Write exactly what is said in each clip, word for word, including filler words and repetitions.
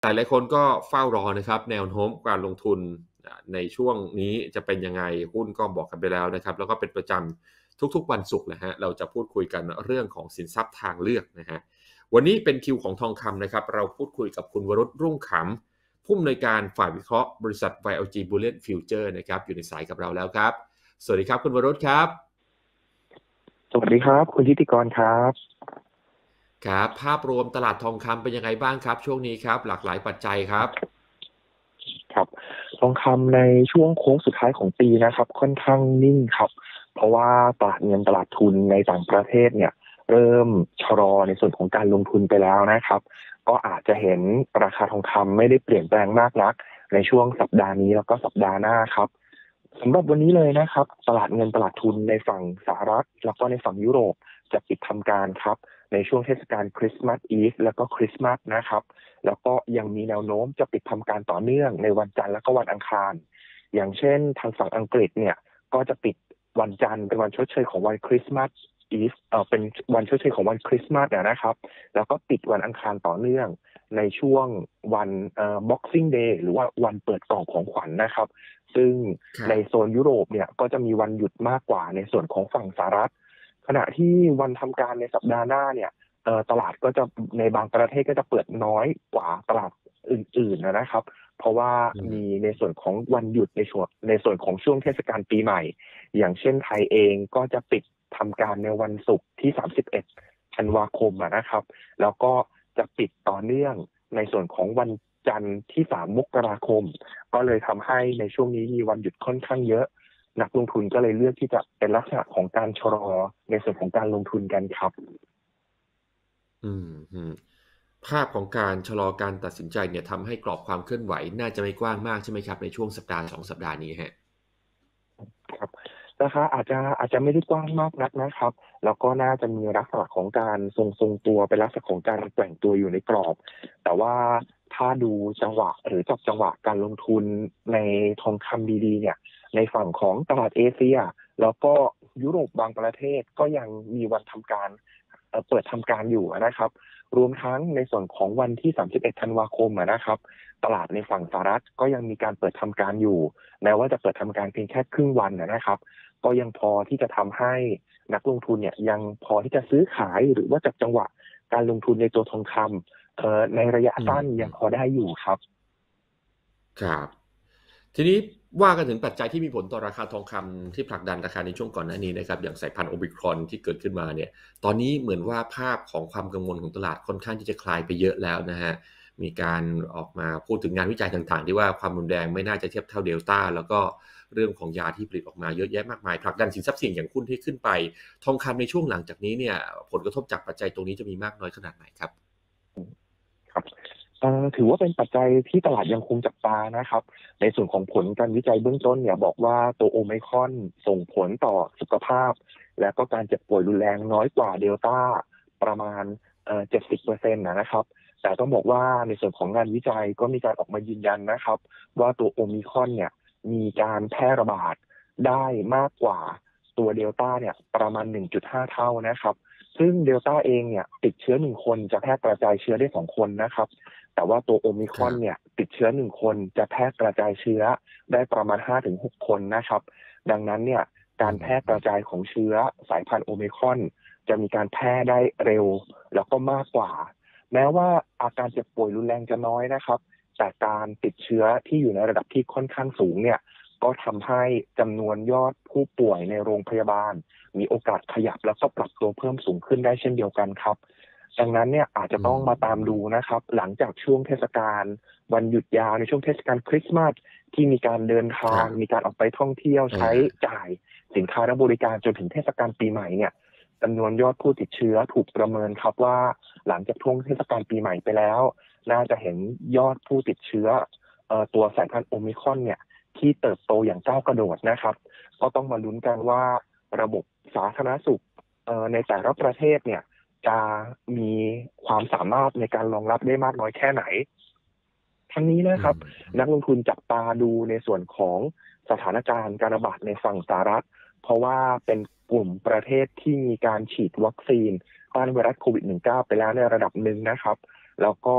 หลายๆคนก็เฝ้ารอนะครับแนวโน้มการลงทุนในช่วงนี้จะเป็นยังไงหุ้นก็บอกกันไปแล้วนะครับแล้วก็เป็นประจำทุกๆวันศุกร์นะฮะเราจะพูดคุยกันเรื่องของสินทรัพย์ทางเลือกนะฮะวันนี้เป็นคิวของทองคำนะครับเราพูดคุยกับคุณวรุษรุ่งขำผู้อำนวยการฝ่ายวิเคราะห์บริษัท วาย แอล จี Bullion Future นะครับอยู่ในสายกับเราแล้วครับสวัสดีครับคุณวรุษครับสวัสดีครับคุณทิติกรครับครับภาพรวมตลาดทองคำเป็นยังไงบ้างครับช่วงนี้ครับหลากหลายปัจจัยครับครับทองคำในช่วงโค้งสุดท้ายของปีนะครับค่อนข้างนิ่งครับเพราะว่าตลาดเงินตลาดทุนในต่างประเทศเนี่ยเริ่มชะลอในส่วนของการลงทุนไปแล้วนะครับก็อาจจะเห็นราคาทองคำไม่ได้เปลี่ยนแปลงมากนักในช่วงสัปดาห์นี้แล้วก็สัปดาห์หน้าครับสำหรับวันนี้เลยนะครับตลาดเงินตลาดทุนในฝั่งสหรัฐแล้วก็ในฝั่งยุโรปจะปิดทำการครับในช่วงเทศกาลคริสต์มาสอีฟแล้วก็คริสต์มาสนะครับแล้วก็ยังมีแนวโน้มจะปิดทำการต่อเนื่องในวันจันทร์และก็วันอังคารอย่างเช่นทางฝั่งอังกฤษเนี่ยก็จะปิดวันจันทร์เป็นวันชดเชยของวันคริสต์มาสอีฟเอ่อเป็นวันชดเชยของวันคริสต์มาสนะครับแล้วก็ปิดวันอังคารต่อเนื่องในช่วงวันเอ่อ Boxing Day หรือว่าวันเปิดกล่องของขวัญ นะครับซึ่งในโซนยุโรปเนี่ยก็จะมีวันหยุดมากกว่าในส่วนของฝั่งสหรัฐขณะที่วันทำการในสัปดาห์หน้าเนี่ยเอ่อตลาดก็จะในบางประเทศก็จะเปิดน้อยกว่าตลาดอื่นๆนะครับเพราะว่ามีในส่วนของวันหยุดในช่วงในส่วนของช่วงเทศกาลปีใหม่อย่างเช่นไทยเองก็จะปิดทำการในวันศุกร์ที่สามสิบเอ็ดธันวาคมนะครับแล้วก็จะปิดต่อเนื่องในส่วนของวันจันทร์ที่สามมกราคมก็เลยทำให้ในช่วงนี้มีวันหยุดค่อนข้างเยอะนักลงทุนก็เลยเลือกที่จะเป็นลักษณะของการชะลอในส่วนของการลงทุนกันครับอืมภาพของการชะลอการตัดสินใจเนี่ยทำให้กรอบความเคลื่อนไหวน่าจะไม่กว้างมากใช่ไหมครับในช่วงสัปดาห์สองสัปดาห์นี้ฮะครับราคาอาจจะอาจจะไม่ได้กว้างมากนักนะครับแล้วก็น่าจะมีลักษณะของการทรงทรงตัวเป็นลักษณะของการแกว่งตัวอยู่ในกรอบแต่ว่าถ้าดูจังหวะหรือจับจังหวะการลงทุนในทองคำดีๆเนี่ยในฝั่งของตลาดเอเชียแล้วก็ยุโรปบางประเทศก็ยังมีวันทำการเอ่อเปิดทำการอยู่นะครับรวมทั้งในส่วนของวันที่สามสิบเอ็ดธันวาคมอะนะครับตลาดในฝั่งสหรัฐก็ยังมีการเปิดทำการอยู่แม้ว่าจะเปิดทำการเพียงแค่ครึ่งวันนะครับก็ยังพอที่จะทำให้นักลงทุนเนี่ยยังพอที่จะซื้อขายหรือว่าจับจังหวะการลงทุนในตัวทองคำเอ่อในระยะสั้นยังพอได้อยู่ครับครับทีนี้ว่ากันถึงปัจจัยที่มีผลต่อราคาทองคำที่ผลักดันราคาในช่วงก่อนหน้านี้นะครับอย่างสายพันธุ์โอมิครอนที่เกิดขึ้นมาเนี่ยตอนนี้เหมือนว่าภาพของความกังวลของตลาดค่อนข้างที่จะคลายไปเยอะแล้วนะฮะมีการออกมาพูดถึงงานวิจัยต่างๆที่ว่าความรุนแรงไม่น่าจะเทียบเท่าเดลต้าแล้วก็เรื่องของยาที่ผลิตออกมาเยอะแยะมากมายผลักดันสินทรัพย์เสี่ยงอย่างหุ้นที่ขึ้นไปทองคำในช่วงหลังจากนี้เนี่ยผลกระทบจากปัจจัยตรงนี้จะมีมากน้อยขนาดไหนครับครับ เอ่อถือว่าเป็นปัจจัยที่ตลาดยังคงจับตานะครับในส่วนของผลการวิจัยเบื้องต้นเนี่ยบอกว่าตัวโอไมครอนส่งผลต่อสุขภาพและก็การเจ็บป่วยรุนแรงน้อยกว่าเดลต้าประมาณเอ่อเจ็ดสิบเปอร์เซ็นต์นะครับแต่ต้องบอกว่าในส่วนของงานวิจัยก็มีการออกมายืนยันนะครับว่าตัวโอมิครอนเนี่ยมีการแพร่ระบาดได้มากกว่าตัวเดลต้าเนี่ยประมาณ หนึ่งจุดห้า เท่านะครับซึ่งเดลต้าเองเนี่ยติดเชื้อหนึ่งคนจะแพร่กระจายเชื้อได้สองคนนะครับ แต่ว่าตัวโอมิครอนเนี่ยติดเชื้อหนึ่งคนจะแพร่กระจายเชื้อได้ประมาณ ห้าถึงหก คนนะครับดังนั้นเนี่ยการแพร่กระจายของเชื้อสายพันธุ์โอมิครอนจะมีการแพร่ได้เร็วแล้วก็มากกว่าแม้ว่าอาการเจ็บป่วยรุนแรงจะน้อยนะครับแต่การติดเชื้อที่อยู่ในระดับที่ค่อนข้างสูงเนี่ยก็ทำให้จำนวนยอดผู้ป่วยในโรงพยาบาลมีโอกาสขยับแล้วก็ปรับตัวเพิ่มสูงขึ้นได้เช่นเดียวกันครับดังนั้นเนี่ยอาจจะต้องมาตามดูนะครับหลังจากช่วงเทศกาลวันหยุดยาวในช่วงเทศกาลคริสต์มาสที่มีการเดินทางมีการออกไปท่องเที่ยวใช้จ่ายสินค้าและบริการจนถึงเทศกาลปีใหม่เนี่ยจำนวนยอดผู้ติดเชื้อถูกประเมินครับว่าหลังจากช่วงเทศกาลปีใหม่ไปแล้วน่าจะเห็นยอดผู้ติดเชื้อเอ่อตัวสายพันธุ์โอมิครอนเนี่ยที่เติบโตอย่างก้าวกระโดดนะครับก็ต้องมาลุ้นกันว่าระบบสาธารณสุขเอ่อในแต่ละประเทศเนี่ยจะมีความสามารถในการรองรับได้มากน้อยแค่ไหนทั้งนี้นะครับนักลงทุนจับตาดูในส่วนของสถานการณ์การระบาดในฝั่งสหรัฐเพราะว่าเป็นกลุ่มประเทศที่มีการฉีดวัคซีนต้านไวรัสโควิด สิบเก้า ไปแล้วในระดับหนึ่งนะครับแล้วก็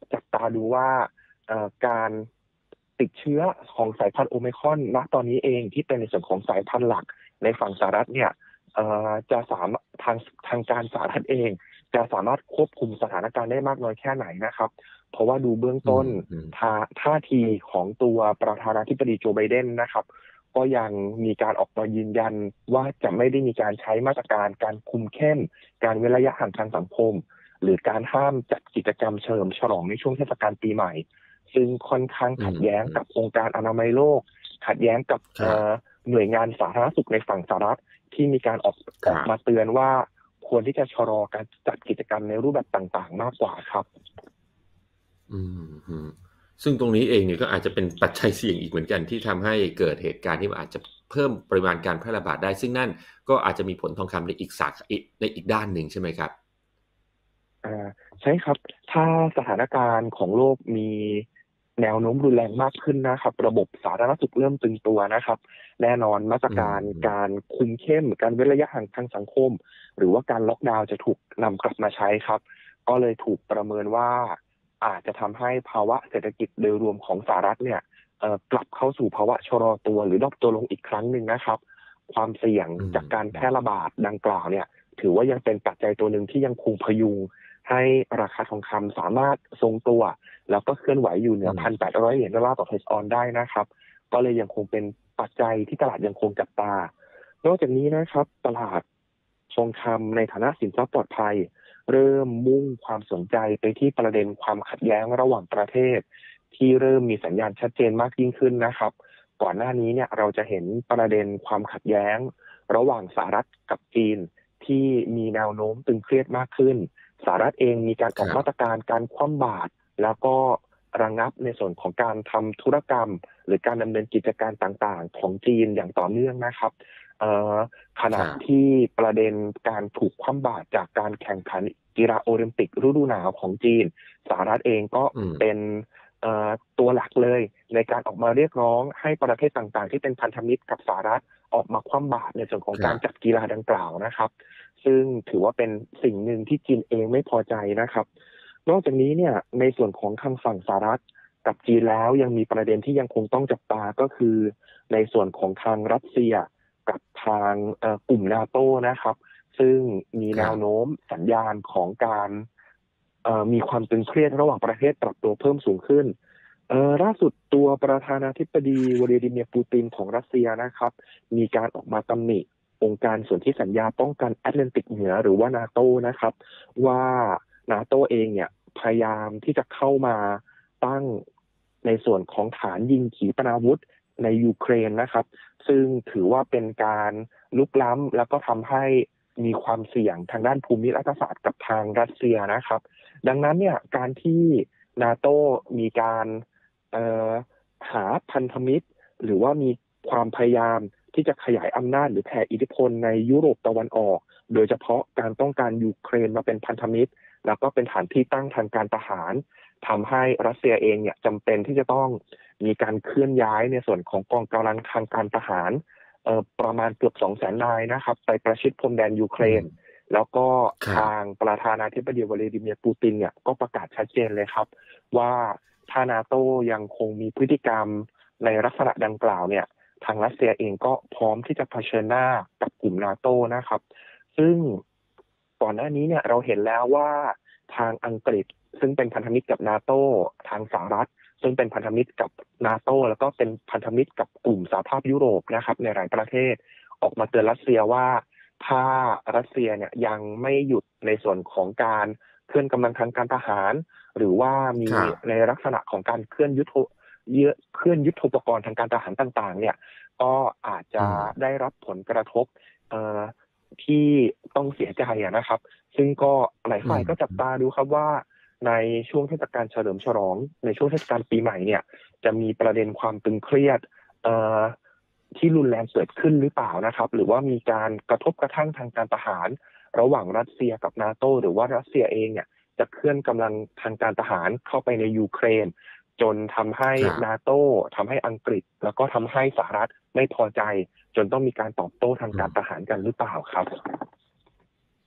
จับตาดูว่าการติดเชื้อของสายพันธุ์โอไมครอนณตอนนี้เองที่เป็นในส่วนของสายพันธุ์หลักในฝั่งสหรัฐเนี่ยจะสามารถทางทางการสหรัฐเองจะสามารถควบคุมสถานการณ์ได้มากน้อยแค่ไหนนะครับเพราะว่าดูเบื้องต้นท่าท่าทีของตัวประธานาธิบดีโจไบเดนนะครับก็ยังมีการออกมายืนยันว่าจะไม่ได้มีการใช้มาตรการการคุมเข้มการเว้นระยะห่างทางสังคมหรือการห้ามจัดกิจกรรมเฉลิมฉลองในช่วงเทศกาลปีใหม่ซึ่งค่อนข้างขัดแย้งกับองค์การอนามัยโลกขัดแย้งกับหน่วยงานสาธารณสุขในฝั่งสหรัฐที่มีการออกออกมาเตือนว่าควรที่จะชะลอการจัดกิจกรรมในรูปแบบต่างๆมากกว่าครับอืมซึ่งตรงนี้เองเนี่ยก็อาจจะเป็นปัจจัยเสี่ยงอีกเหมือนกันที่ทำให้เกิดเหตุการณ์ที่อาจจะเพิ่มปริมาณการแพร่ระบาดได้ซึ่งนั่นก็อาจจะมีผลทองคำในอีกสาขาในอีกด้านหนึ่งใช่ไหมครับอ่าใช่ครับถ้าสถานการณ์ของโลกมีแนวโน้มรุนแรงมากขึ้นนะครับระบบสาธารณสุขเริ่มตึงตัวนะครับแน่นอนมาตรการการคุมเข้มการเว้นระยะห่างทางสังคมหรือว่าการล็อกดาวน์จะถูกนำกลับมาใช้ครับก็เลยถูกประเมินว่าอาจจะทำให้ภาวะเศรษฐกิจโดยรวมของสหรัฐเนี่ยกลับเข้าสู่ภาวะชะลอตัวหรือดรอปตัวลงอีกครั้งหนึ่งนะครับความเสี่ยงจากการแพร่ระบาดดังกล่าวเนี่ยถือว่ายังเป็นปัจจัยตัวหนึ่งที่ยังคงพยุงให้ราคาทองคำสามารถทรงตัวแล้วก็เคลื่อนไหวอยู่เหนือ หนึ่งพันแปดร้อย เหรียญดอลลาร์ต่อเทรดออนได้นะครับก็เลยยังคงเป็นปัจจัยที่ตลาดยังคงจับตานอกจากนี้นะครับตลาดทองคำในฐานะสินทรัพย์ปลอดภัยเริ่มมุ่งความสนใจไปที่ประเด็นความขัดแย้งระหว่างประเทศที่เริ่มมีสัญญาณชัดเจนมากยิ่งขึ้นนะครับก่อนหน้านี้เนี่ยเราจะเห็นประเด็นความขัดแย้งระหว่างสหรัฐกับจีนที่มีแนวโน้มตึงเครียดมากขึ้นสหรัฐเองมีการออกมาตรการการคว่ำบาตรแล้วก็ระงับในส่วนของการทำธุรกรรมหรือการดำเนินกิจการต่างๆของจีนอย่างต่อเนื่องนะครับขณะที่ประเด็นการถูกคว่ำบาตรจากการแข่งขันกีฬาโอลิมปิกฤดูหนาวของจีนสหรัฐเองก็เป็นตัวหลักเลยในการออกมาเรียกร้องให้ประเทศต่างๆที่เป็นพันธมิตรกับสหรัฐออกมาคว่ำบาตรในส่วนของการจัดกีฬาดังกล่าวนะครับซึ่งถือว่าเป็นสิ่งหนึ่งที่จีนเองไม่พอใจนะครับนอกจากนี้เนี่ยในส่วนของทางฝั่งสหรัฐกับจีนแล้วยังมีประเด็นที่ยังคงต้องจับตาก็คือในส่วนของทางรัสเซียกับทางกลุ่มนาโต้นะครับซึ่งมีแนวโน้มสัญญาณของการมีความตึงเครียดระหว่างประเทศปรับตัวเพิ่มสูงขึ้นล่าสุดตัวประธานาธิบดีวลาดิเมียร์ปูตินของรัสเซียนะครับมีการออกมาตำหนิองค์การสนธิสัญญาป้องกันแอตแลนติกเหนือหรือว่านาโต้นะครับว่านาโต้เองเนี่ยพยายามที่จะเข้ามาตั้งในส่วนของฐานยิงขีปนาวุธในยูเครนนะครับซึ่งถือว่าเป็นการลุกล้ำแล้วก็ทำให้มีความเสี่ยงทางด้านภูมิรัฐศาสตร์กับทางรัสเซียนะครับดังนั้นเนี่ยการที่นาโต้มีการหาพันธมิตรหรือว่ามีความพยายามที่จะขยายอำนาจหรือแผ่อิทธิพลในยุโรปตะวันออกโดยเฉพาะการต้องการยูเครนมาเป็นพันธมิตรแล้วก็เป็นฐานที่ตั้งทางการทหารทำให้รัสเซียเองเนี่ยจำเป็นที่จะต้องมีการเคลื่อนย้ายในส่วนของกองกำลังทางการทหารประมาณเกือบ สองแสน นายนะครับไปประชิดพรมแดนยูเครนแล้วก็ทางประธานาธิบดีวลาดิเมียร์ปูตินเนี่ยก็ประกาศชัดเจนเลยครับว่าถ้านาโต้ยังคงมีพฤติกรรมในลักษณะดังกล่าวเนี่ยทางรัสเซียเองก็พร้อมที่จะเผชิญหน้ากับกลุ่มนาโต้นะครับซึ่งก่อนหน้านี้เนี่ยเราเห็นแล้วว่าทางอังกฤษซึ่งเป็นพันธมิตรกับนาโต้ทางสหรัฐซึ่งเป็นพันธมิตรกับนาโต้แล้วก็เป็นพันธมิตรกับกลุ่มสหภาพยุโรปนะครับในหลายประเทศออกมาเตือนรัสเซียว่าถ้ารัสเซียเนี่ยยังไม่หยุดในส่วนของการเคลื่อนกำลังทางการทหารหรือว่ามีในลักษณะของการเคลื่อนยุทโธเยอะเคลื่อนยุทโธปกรณ์ทางการทหารต่างๆเนี่ยก็อาจจะได้รับผลกระทบที่ต้องเสียใจนะครับซึ่งก็หลายฝ่ายก็จับตาดูครับว่าในช่วงเทศกาลเฉลิมฉลองในช่วงเทศกาลปีใหม่เนี่ยจะมีประเด็นความตึงเครียดที่รุนแรงเกิดขึ้นหรือเปล่านะครับหรือว่ามีการกระทบกระทั่งทางการทหารระหว่างรัสเซียกับนาโต้หรือว่ารัสเซียเองเนี่ยจะเคลื่อนกำลังทางการทหารเข้าไปในยูเครนจนทำให้นาโต้ทำให้อังกฤษแล้วก็ทำให้สหรัฐไม่พอใจจนต้องมีการตอบโต้ทางการทหารกันหรือเปล่าครับ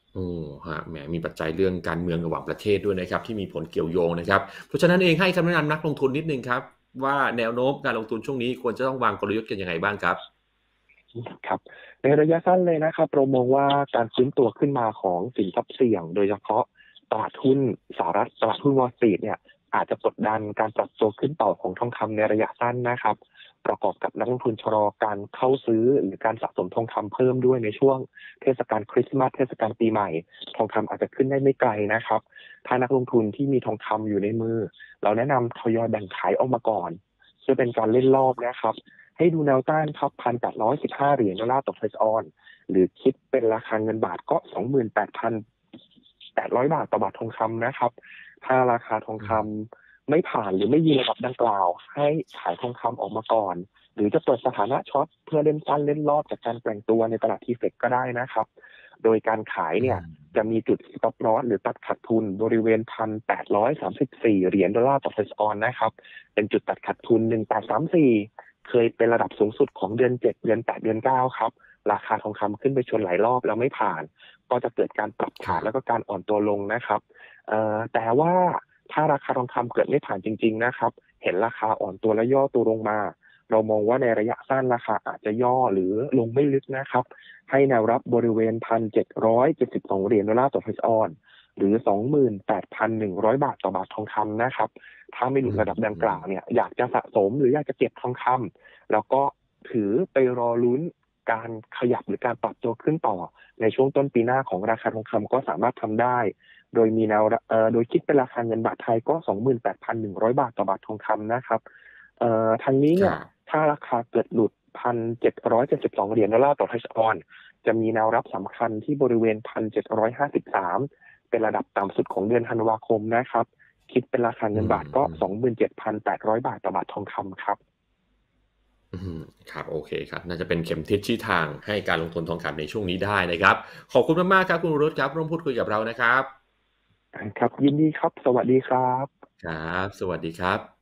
โอ้ฮะแหมมีปัจจัยเรื่องการเมืองระหว่างประเทศด้วยนะครับที่มีผลเกี่ยวโยงนะครับเพราะฉะนั้นเองให้คำแนะนำนักลงทุนนิดนึงครับว่าแนวโน้มการลงทุนช่วงนี้ควรจะต้องวางกลยุทธ์กันยังไงบ้างครับครับในระยะสั้นเลยนะครับเรามองว่าการฟื้นตัวขึ้นมาของสินทรัพย์เสี่ยงโดยเฉพาะตลาดหุ้นสหรัฐตลาดหุ้นวอลล์สตรีทเนี่ยอาจจะกดดันการปรับตัวขึ้นต่อของทองคำในระยะสั้นนะครับประกอบกับนักลงทุนชะลอการเข้าซื้อหรือการสะสมทองคำเพิ่มด้วยในช่วงเทศกาลคริสต์มาสเทศกาลปีใหม่ทองคำอาจจะขึ้นได้ไม่ไกลนะครับถ้านักลงทุนที่มีทองคำอยู่ในมือเราแนะนำทยอยแบ่งขายออกมาก่อนเพื่อเป็นการเล่นรอบนะครับ ให้ดูแนวต้านครับหนึ่งพันแปดร้อยสิบห้าเหรียญดอลลาร์ต่อเทรซออนหรือคิดเป็นราคาเงินบาทก็ สองหมื่นแปดพันแปดร้อย บาทต่อบาททองคำนะครับถ้าราคาทองคำไม่ผ่านหรือไม่ยืนระดับดังกล่าวให้ขายทองคำออกมาก่อนหรือจะเปิดสถานะช็อตเพื่อเล่นสั้นเล่นรอบจากการแกว่งตัวในตลาดทีเฟกก็ได้นะครับโดยการขายเนี่ยจะมีจุด stop loss หรือตัดขาดทุนบริเวณ หนึ่งพันแปดร้อยสามสิบสี่ เหรียญดอลลาร์ต่อเทรซออนนะครับเป็นจุดตัดขาดทุนหนึ่งพันแปดร้อยสามสิบสี่เคยเป็นระดับสูงสุดของเดือนเจ็ดเดือนแปดเดือนเก้าครับราคาทองคำขึ้นไปชนหลายรอบแล้วไม่ผ่านก็จะเกิดการปรับฐานแล้วก็การอ่อนตัวลงนะครับเอ่อแต่ว่าถ้าราคาทองคำเกิดไม่ผ่านจริงๆนะครับเห็นราคาอ่อนตัวและย่อตัวลงมาเรามองว่าในระยะสั้นราคาอาจจะย่อหรือลงไม่ลึกนะครับให้แนวรับบริเวณ หนึ่งพันเจ็ดร้อยเจ็ดสิบสอง เหรียญดอลลาร์ต่อเทรซออนหรือ สองหมื่นแปดพันหนึ่งร้อย บาทต่อบาททองคำนะครับถ้าไม่หลุดระดับดังกล่าวเนี่ยอยากจะสะสมหรืออยากจะเก็บทองคำแล้วก็ถือไปรอลุ้นการขยับหรือการปรับตัวขึ้นต่อในช่วงต้นปีหน้าของราคาทองคำก็สามารถทำได้โดยมีแนวเอ่อโดยคิดเป็นราคาเงินบาทไทยก็ สองหมื่นแปดพันหนึ่งร้อย บาทต่อบาททองคำนะครับเอ่อทางนี้เนี่ยถ้าราคาเกิดหลุด หนึ่งพันเจ็ดร้อยเจ็ดสิบสอง เหรียญดอลลาร์ต่อเทรซออนจะมีแนวรับสำคัญที่บริเวณ หนึ่งพันเจ็ดร้อยห้าสิบสาม เป็นระดับต่ำสุดของเดือนธันวาคมนะครับคิดเป็นราคาเงินบาทก็ สองหมื่นเจ็ดพันแปดร้อย บาทต่อบาททองคำครับอืมครับโอเคครับน่าจะเป็นเข็มทิศชี้ทางให้การลงทุนทองคำในช่วงนี้ได้นะครับขอบคุณมากๆครับคุณวรุษครับร่วมพูดคุยกับเรานะครับครับยินดีครับสวัสดีครับครับสวัสดีครับ